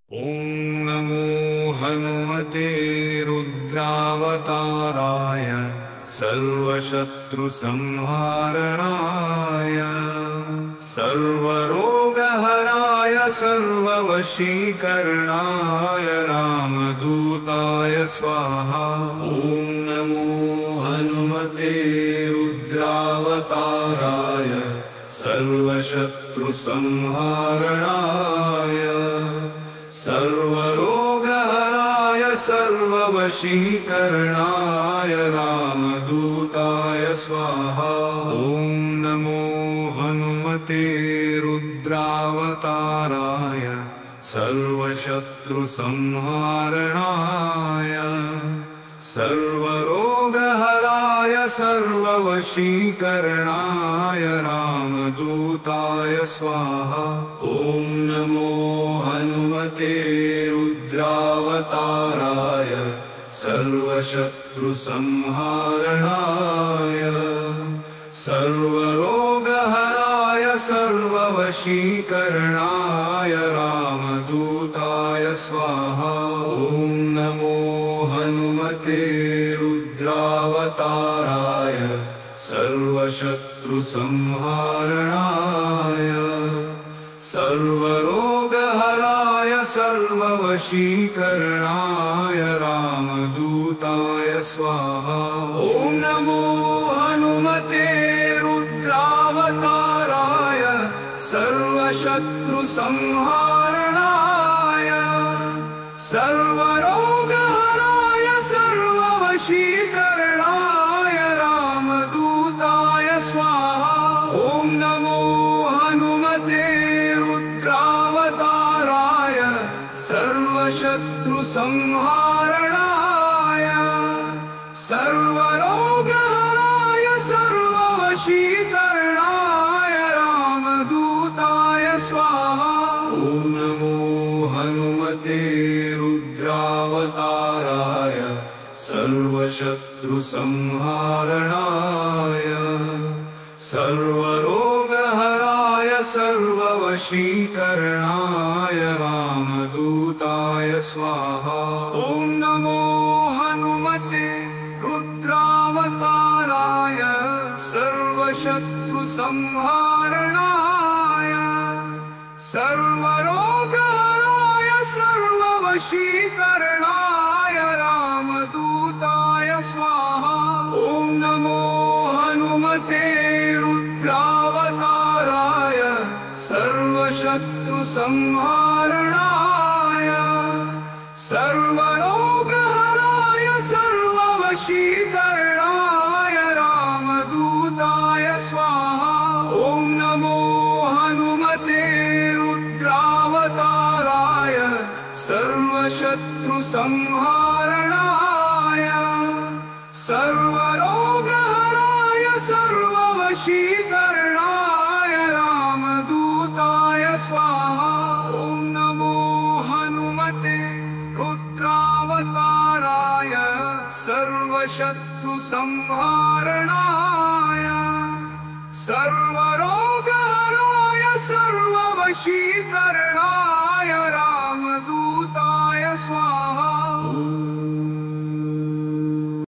ॐ नमो हनुमते रुद्रावताराय सर्वशत्रुसंहारणाय सर्वरोगहराय सर्ववशीकरणाय रामदूताय स्वाहा। ॐ नमो हनुमते रुद्रावताराय सर्वशत्रुसंहारणाय सर्वरोगहराय सर्ववशीकरणाय रामदूताय स्वाहा। ॐ नमो हनुमते रुद्रावताराय सर्वशत्रुसंहारणाय सर्वरोगहराय सर्ववशीकरणाय रामदूताय स्वाहा। ॐ नमो हनुमते रुद्रावताराय सर्वशत्रुसंहारणाय सर्वरोगहराय सर्ववशीकरणाय रामदूताय स्वाहा। ॐ नमो हनुमते रुद्रावताराय सर्वशत्रुसंहारणाय सर्वरोगहराय सर्ववशीकरणाय रामदूताय स्वाहा। ॐ नमो हनुमते रुद्रावताराय सर्वशत्रुसंहारणाय सर्वरोगहराय सर्ववशीकरणाय रामदूताय स्वाहा। ॐ नमो हनुमते रुद्रावताराय सर्वशत्रुसंहारणाय सर्वरोगहराय सर्ववशीकरणाय रामदूताय स्वाहा। ॐ नमो हनुमते रुद्रावताराय सर्वशत्रुसंहारणाय सर्वरोगहराय सर्ववशीकरणाय रामदूताय स्वाहा। ॐ नमो हनुमते रुद्रावताराय सर्वशत्रुसंहारणाय सर्वरोगहराय सर्ववशीकरणाय रामदूताय स्वाहा। ॐ नमो हनुमते रुद्रावताराय सर्वशत्रुसंहारणाय सर्वरोगहराय सर्ववशीकरणाय रामदूताय स्वाहा। ॐ नमो हनुमते रुद्रावताराय सर्वशत्रुसंहारणाय सर्वरोगहराय सर्ववशीकरणाय रामदूताय स्वाहा। ॐ नमो हनुमते रुद्रावताराय सर्वशत्रुसंहारणाय सर्वरोगहराय सर्ववशीकरणाय